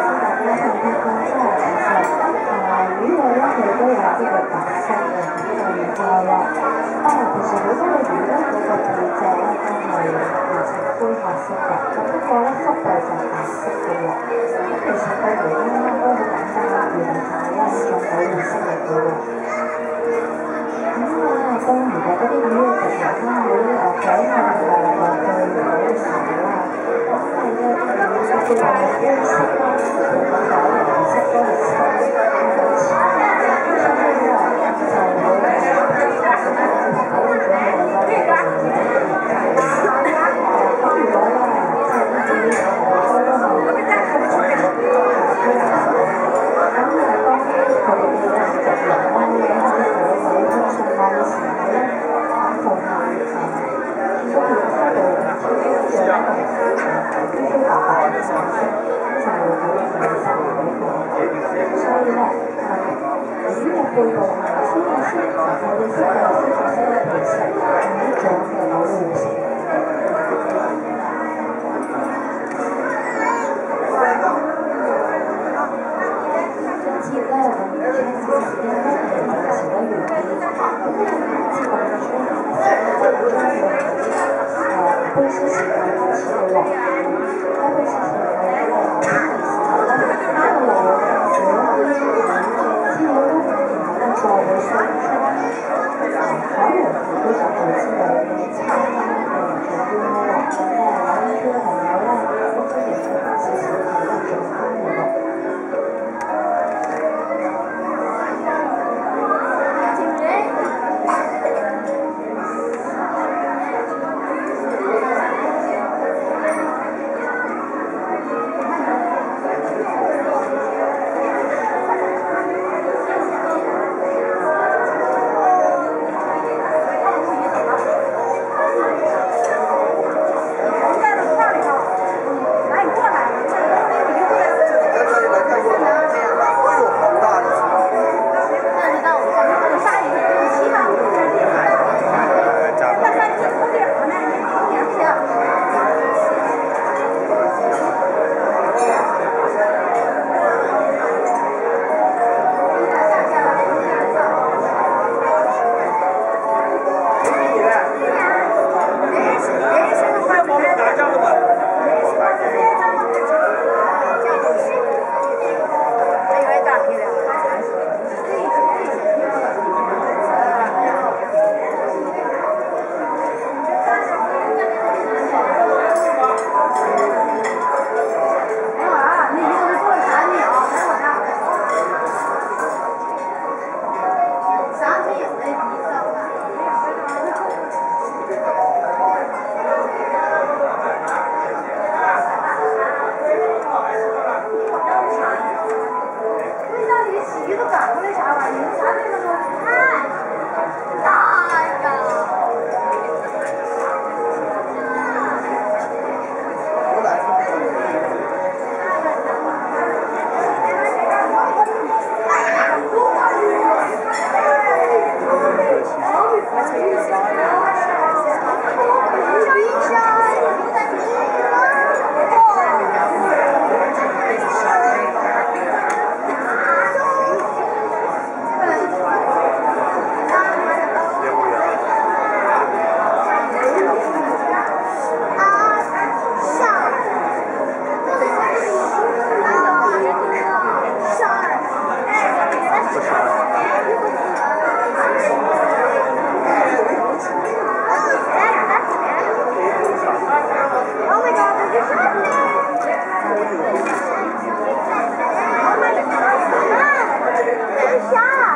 因为咧佢都有啲嘅特色嘅，就係話其實好多嘅魚咧，嗰個背脊咧都係呈灰褐色嘅，咁不過咧腹部就白色嘅喎。咁其實個原因咧都好簡單，原來就係因為一種保護色嚟嘅喎。咁當如果嗰啲魚嘅食物咧會俾我哋望落去到嘅時候啦，咁因為咧佢會有啲灰色啦，同埋有顏色都係深。背部係鮮嘅色，就會識有色嘅色嘅皮色，同一種嘅保護色。今次咧，我們將自己咧維持得原意，咁咧自我嘅出發就將杯式時間開始嘅喎，喺杯式時間嘅時候咧，因為我寫資料咧。再會選出海洋自己就係之類嘅參加嘅做啲咩啦，咁咧有啲朋友咧都歡迎佢少少係咧做翻嘅喎。 下。